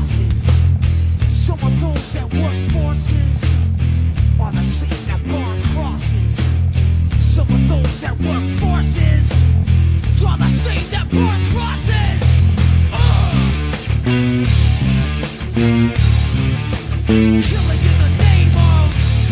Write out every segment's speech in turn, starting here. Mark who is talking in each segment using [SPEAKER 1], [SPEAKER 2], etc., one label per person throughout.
[SPEAKER 1] crosses. Some of those that work forces are the same that burn crosses. Some of those that work forces draw the same that burn crosses. Killing in the name of.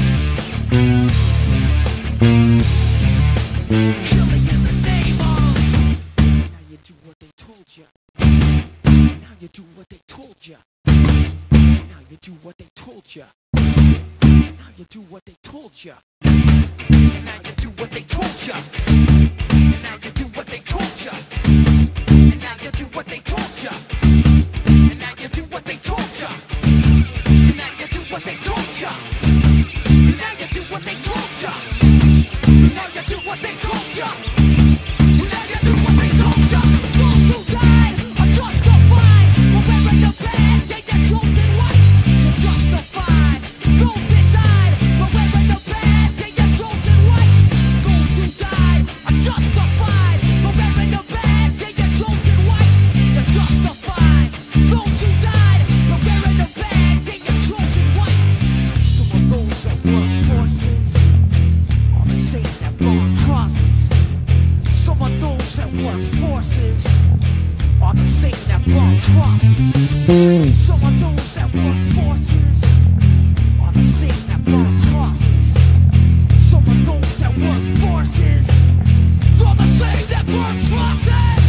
[SPEAKER 1] Killing in the name of. Now you do what they told you. Now you do what they told you. Now you do what they told you. Now you do what they told you. And now you do what they told you. And now you do what they told you. And now you do what they told you. And now you do what they told you. And now you do what they told you. And now you do what they told you. And now you do what they told you. And now you do what they told you. Those who died are justified for wearing the badge and your chosen white. You're justified. Those that died for wearing the badge and your chosen white. Those who died are justified for wearing the badge and your chosen white. You're justified. Those who died for wearing the badge and your chosen white. Some of those that work forces are the same that burn crosses. Some of those that work forces are the same that burn crosses. Some of those that work forces are the same that burn crosses. Some of those that work forces are the same that burn crosses.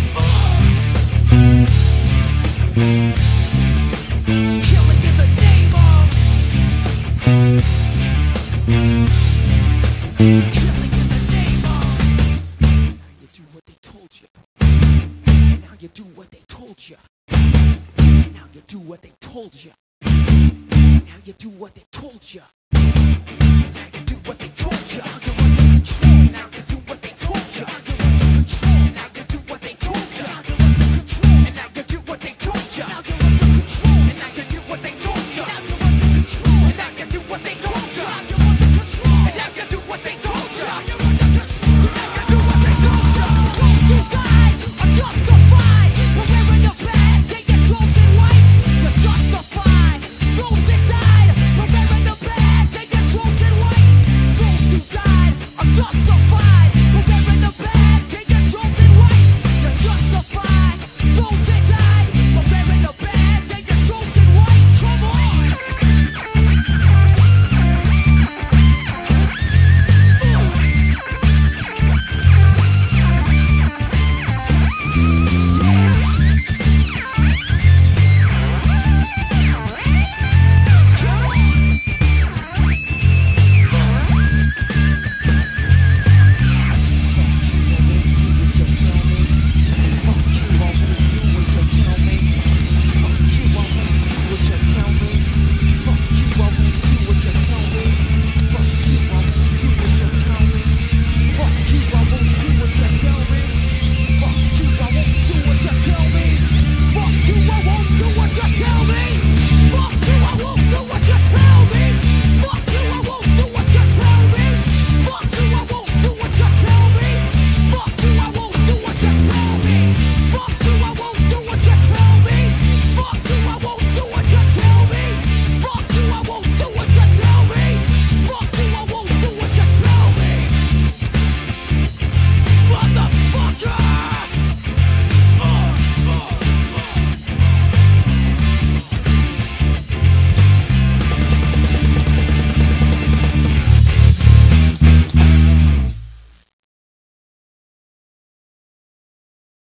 [SPEAKER 1] Killing in the name of. Killing in the name of. Now you do what they told you. Now you do what they told you. Now you do what they told you. Now you do what they told you. Now you do what they told you.